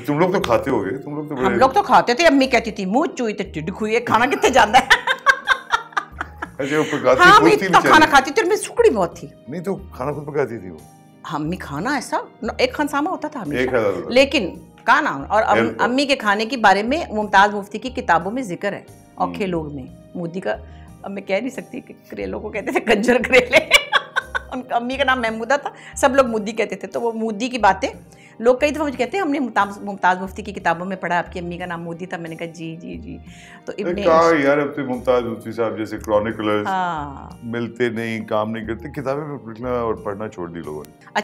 तुम लोग तो खाते होगे, तुम लोग तो हम लोग तो खाते थे। अम्मी कहती थी मुंह चुई तो टिड्डी खुई, खाना कितने जाता है। अच्छा, वो पकाती हाँ, मैं खुद थी इतना बेचारी? खाना खाती थी और मैं सुकड़ी बहुत थी। नहीं तो खाना खुद पकाती थी वो? अम्मी खाना ऐसा एक खानसामा होता था एक हमेशा, हजार होता था। लेकिन खाना और Help करो। अम्मी के खाने के बारे में मुमताज मुफ्ती की किताबों में जिक्र है, औखे लोग में। मोदी का, अब मैं कह नहीं सकती कि करेलों को कहते थे कंजर करेले। उनका अम्मी का नाम महमूदा था, सब लोग मोदी कहते थे। तो वो मोदी की बातें लोग कई दफ़ा मुझे कहते हैं हमने मुमताज़ मुफ्ती की किताबों में पढ़ा आपकी अम्मी का नाम मोदी था। मैंने कहा जी जी जी। तो कहा यार, अब तो मुमताज मुफ्ती साहब जैसे क्रॉनिकलर्स हाँ, मिलते नहीं, काम नहीं करते, किताबें लिखना और पढ़ना छोड़ दी लोगों ने।